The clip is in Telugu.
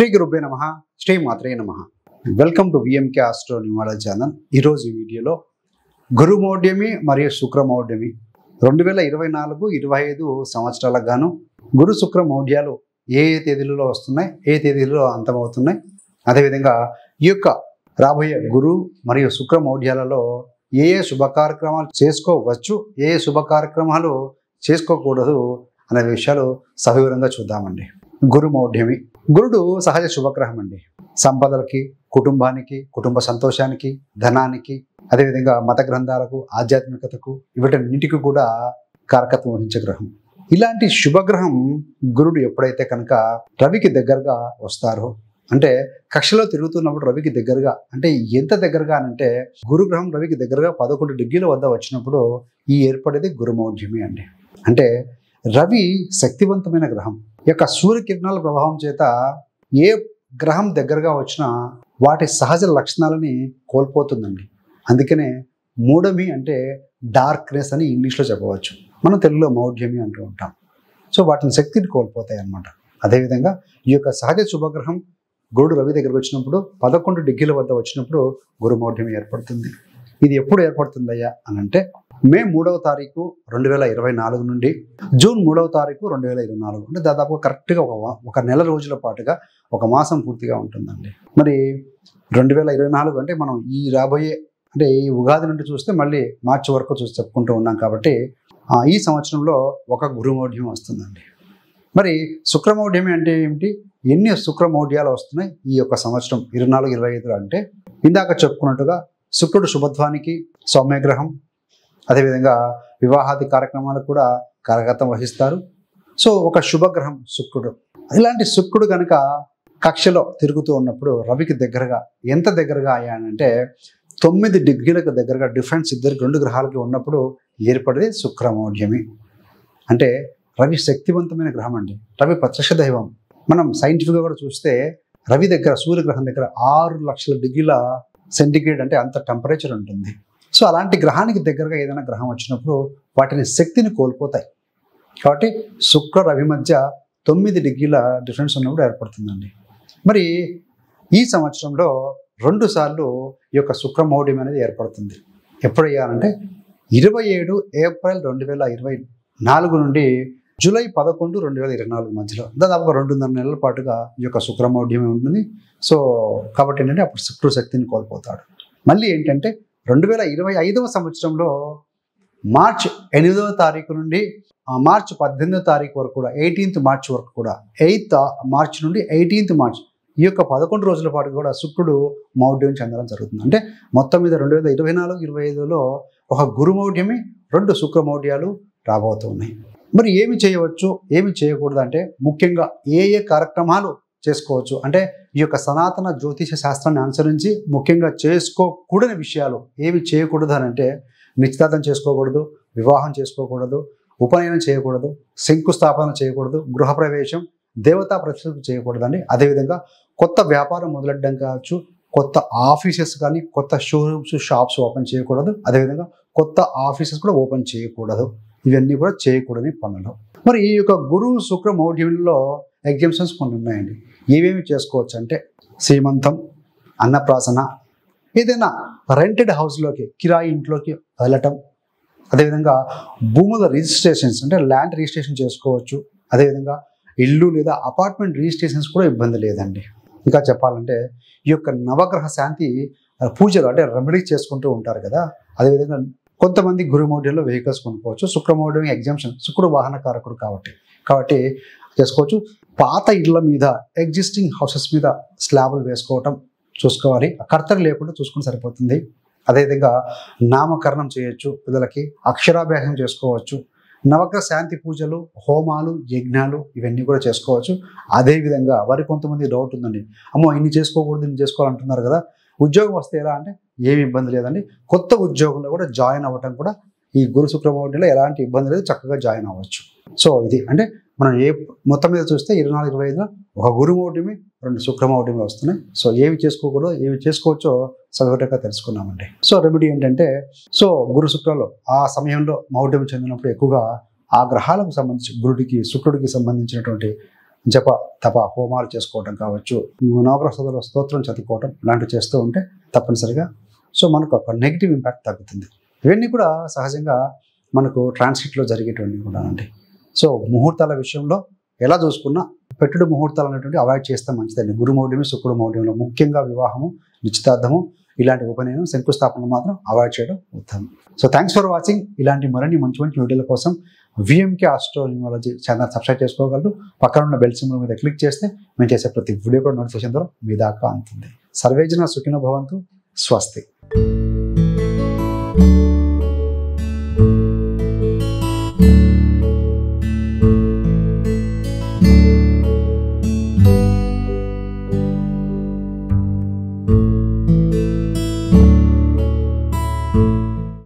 శ్రీ గురుభ్యో నమః, శ్రీ మాత్రే నమః. Welcome to VMK astro numerology channel. ఈరోజు ఈ వీడియోలో గురుమౌఢ్యమి మరియు శుక్రమౌఢ్యమి 2024-25 సంవత్సరాలకు గాను గురు శుక్రమౌఢ్యాలు ఏ తేదీలలో వస్తున్నాయి, ఏ తేదీలలో అంతమవుతున్నాయి, అదేవిధంగా ఈ యొక్క రాబోయే గురు మరియు శుక్రమౌఢ్యాలలో ఏ శుభ కార్యక్రమాలు చేసుకోవచ్చు, ఏ శుభ కార్యక్రమాలు చేసుకోకూడదు అనే విషయాలు సవివరంగా చూద్దామండి. గురుమౌఢ్యమి. గురుడు సహజ శుభగ్రహం అండి. సంపదలకి, కుటుంబానికి, కుటుంబ సంతోషానికి, ధనానికి, అదేవిధంగా మత గ్రంథాలకు, ఆధ్యాత్మికతకు, వీటన్నింటికి కూడా కారకత్వం వహించే గ్రహం. ఇలాంటి శుభగ్రహం గురుడు ఎప్పుడైతే కనుక రవికి దగ్గరగా వస్తారో, అంటే కక్షలో తిరుగుతున్నప్పుడు రవికి దగ్గరగా, అంటే ఎంత దగ్గరగా అంటే గురుగ్రహం రవికి దగ్గరగా 11 డిగ్రీల వద్ద వచ్చినప్పుడు ఈ ఏర్పడేది గురుమౌఢ్యమి అండి. అంటే రవి శక్తివంతమైన గ్రహం. ఈ యొక్క సూర్యకిరణాల ప్రభావం చేత ఏ గ్రహం దగ్గరగా వచ్చినా వాటి సహజ లక్షణాలని కోల్పోతుందండి. అందుకనే మూఢమి అంటే డార్క్నెస్ అని ఇంగ్లీష్లో చెప్పవచ్చు, మనం తెలుగులో మౌఢ్యమి అంటూ ఉంటాం. సో వాటిని శక్తిని కోల్పోతాయి అన్నమాట. అదేవిధంగా ఈ యొక్క సహజ శుభగ్రహం గురుడు రవి దగ్గరకు వచ్చినప్పుడు 11 డిగ్రీల వద్ద వచ్చినప్పుడు గురుమౌఢ్యమి ఏర్పడుతుంది. ఇది ఎప్పుడు ఏర్పడుతుందయ్యా అని అంటే మే 3వ తారీఖు 2024 నుండి జూన్ 3వ తారీఖు 2024, అంటే దాదాపు కరెక్ట్గా ఒక నెల రోజుల పాటుగా ఒక మాసం పూర్తిగా ఉంటుందండి. మరి 2024 అంటే మనం ఈ రాబోయే, అంటే ఈ ఉగాది నుండి చూస్తే మళ్ళీ మార్చి వరకు చూసి చెప్పుకుంటూ ఉన్నాం కాబట్టి ఈ సంవత్సరంలో ఒక గురుమౌఢ్యం వస్తుందండి. మరి శుక్రమౌఢ్యమి అంటే ఏమిటి, ఎన్ని శుక్రమౌఢ్యాలు వస్తున్నాయి ఈ యొక్క సంవత్సరం 24-25 అంటే ఇందాక చెప్పుకున్నట్టుగా శుక్రుడు శుభత్వానికి సౌమ్యగ్రహం, అదేవిధంగా వివాహాది కార్యక్రమాలకు కూడా కారకత్వం వహిస్తారు. సో ఒక శుభగ్రహం శుక్రుడు. ఇలాంటి శుక్రుడు కనుక కక్షలో తిరుగుతూ ఉన్నప్పుడు రవికి దగ్గరగా, ఎంత దగ్గరగా అయ్యానంటే 9 డిగ్రీలకు దగ్గరగా డిఫరెన్స్ ఇద్దరికి, 2 గ్రహాలకి ఉన్నప్పుడు ఏర్పడేది శుక్రమౌఢ్యమి. అంటే రవి శక్తివంతమైన గ్రహం అండి. రవి ప్రత్యక్ష దైవం. మనం సైంటిఫిక్గా కూడా చూస్తే రవి దగ్గర, సూర్యగ్రహం దగ్గర 6 లక్షల డిగ్రీల సెంటిగ్రేడ్, అంటే అంత టెంపరేచర్ ఉంటుంది. సో అలాంటి గ్రహానికి దగ్గరగా ఏదైనా గ్రహం వచ్చినప్పుడు వాటిని శక్తిని కోల్పోతాయి. కాబట్టి శుక్ర రవి మధ్య 9 డిగ్రీల డిఫరెన్స్ ఉన్నప్పుడు ఏర్పడుతుందండి. మరి ఈ సంవత్సరంలో 2 సార్లు ఈ యొక్క శుక్రమౌఢ్యం అనేది ఏర్పడుతుంది. ఎప్పుడయ్యానంటే 27 ఏప్రిల్ 2024 నుండి జూలై 11, 2024 మధ్యలో, దాదాపుగా 2.5 నెలల పాటుగా ఈ యొక్క శుక్రమౌఢ్యం ఉంటుంది. సో కాబట్టి ఏంటంటే అప్పుడు శుక్రుడు శక్తిని కోల్పోతాడు. మళ్ళీ ఏంటంటే 2025వ సంవత్సరంలో మార్చి 8వ తారీఖు నుండి మార్చి 18వ తారీఖు వరకు కూడా, 18th మార్చ్ వరకు కూడా, 8th మార్చ్ నుండి 18th మార్చ్, ఈ యొక్క 11 రోజుల పాటు కూడా శుక్రుడు మౌఢ్యం చెందడం జరుగుతుంది. అంటే మొత్తం మీద 2024-25లో ఒక గురుమౌఢ్యమి, 2 శుక్రమౌఢ్యాలు రాబోతున్నాయి. మరి ఏమి చేయవచ్చు, ఏమి చేయకూడదు అంటే ముఖ్యంగా ఏ కార్యక్రమాలు చేసుకోవచ్చు అంటే ఈ యొక్క సనాతన జ్యోతిష శాస్త్రాన్ని అనుసరించి ముఖ్యంగా చేసుకోకూడని విషయాలు ఏవి చేయకూడదు అని అంటే నిశ్చితార్థం చేసుకోకూడదు, వివాహం చేసుకోకూడదు, ఉపనయనం చేయకూడదు, శంకుస్థాపన చేయకూడదు, గృహప్రవేశం, దేవతా ప్రతిష్ఠ చేయకూడదండి. అదేవిధంగా కొత్త వ్యాపారం మొదలెట్టడం కావచ్చు, కొత్త ఆఫీసెస్ కానీ, కొత్త షోరూమ్స్, షాప్స్ ఓపెన్ చేయకూడదు. అదేవిధంగా కొత్త ఆఫీసెస్ కూడా ఓపెన్ చేయకూడదు. ఇవన్నీ కూడా చేయకూడని పనులు. మరి ఈ యొక్క గురు శుక్ర మౌఢ్యంలో ఎగ్జామ్షన్స్ కొన్ని ఉన్నాయండి. ఏమేమి చేసుకోవచ్చు అంటే సీమంతం, అన్నప్రాసన, ఏదైనా రెంటెడ్ హౌస్లోకి, కిరాయి ఇంట్లోకి వెళ్ళటం, అదేవిధంగా భూముల రిజిస్ట్రేషన్స్ అంటే ల్యాండ్ రిజిస్ట్రేషన్ చేసుకోవచ్చు. అదేవిధంగా ఇల్లు లేదా అపార్ట్మెంట్ రిజిస్ట్రేషన్స్ కూడా ఇబ్బంది లేదండి. ఇంకా చెప్పాలంటే ఈ యొక్క నవగ్రహ శాంతి పూజలు అంటే రెమెడీస్ చేసుకుంటూ ఉంటారు కదా. అదేవిధంగా కొంతమంది గురుమౌఢ్యంలో వెహికల్స్ కొనుక్కోవచ్చు. శుక్రమౌఢ్యం ఎగ్జామ్షన్, శుక్రుడు వాహన కారకుడు కాబట్టి చేసుకోవచ్చు. పాత ఇళ్ల మీద, ఎగ్జిస్టింగ్ హౌసెస్ మీద స్లాబులు వేసుకోవటం చూసుకోవాలి. కర్తలు లేకుండా చూసుకుని సరిపోతుంది. అదేవిధంగా నామకరణం చేయొచ్చు, పిల్లలకి అక్షరాభ్యాసం చేసుకోవచ్చు. నవగ్రహ శాంతి పూజలు, హోమాలు, యజ్ఞాలు ఇవన్నీ కూడా చేసుకోవచ్చు. అదేవిధంగా వారికి కొంతమంది డౌట్ ఉందండి, అమ్మో ఇన్ని చేసుకోకూడదు, ఇన్ని చేసుకోవాలంటున్నారు కదా, ఉద్యోగం వస్తే ఎలా అంటే ఏమి ఇబ్బంది లేదండి. కొత్త ఉద్యోగంలో కూడా జాయిన్ అవ్వటం కూడా ఈ గురు శుక్రమౌఢ్యంలో ఎలాంటి ఇబ్బంది లేదు, చక్కగా జాయిన్ అవ్వచ్చు. సో ఇది అంటే మనం మొత్తం మీద చూస్తే 24-25లో ఒక గురుమౌఢ్యమి, 2 శుక్రమౌఢ్యంలో వస్తున్నాయి. సో ఏవి చేసుకోకూడదో, ఏవి చేసుకోవచ్చో సగటుగా తెలుసుకున్నామండి. సో రెమెడీ ఏంటంటే, సో గురు శుక్రలో ఆ సమయంలో మౌఢ్యం చెందినప్పుడు ఎక్కువగా ఆ గ్రహాలకు సంబంధించి గురుడికి, శుక్రుడికి సంబంధించినటువంటి జప తప హోమాలు చేసుకోవటం కావచ్చు, నవగ్రహ స్తోత్రం చదువుకోవటం ఇలాంటివి చేస్తూ ఉంటే తప్పనిసరిగా సో మనకు ఒక నెగిటివ్ ఇంపాక్ట్ తగ్గుతుంది. ఇవన్నీ కూడా సహజంగా మనకు ట్రాన్సిట్లో జరిగేటువంటి కూడా అండి. సో ముహూర్తాల విషయంలో ఎలా చూసుకున్నా పెట్టుడు ముహూర్తాలు అనేటువంటి అవాయిడ్ చేస్తే మంచిదండి. గురు మౌఢ్యమి, శుక్రుడు మౌఢ్యంలో ముఖ్యంగా వివాహము, నిశ్చితార్థము ఇలాంటి ఉపనయనం, శంకుస్థాపనలు మాత్రం అవాయిడ్ చేయడం ఉత్తమం. So thanks for watching. ఇలాంటి మరిన్ని మంచి మంచి వీడియోల కోసం విఎంకే ఆస్ట్రోన్యూమాలజీ ఛానల్ సబ్స్క్రైబ్ చేసుకోగలరు. పక్కన ఉన్న బెల్ సింబల్ మీద క్లిక్ చేస్తే మేము చేసే ప్రతి వీడియో కూడా నోటిఫికేషన్ ద్వారా మీ దాకా అందుతుంది. సర్వేజన సుఖినో భవంతు. స్వస్తి.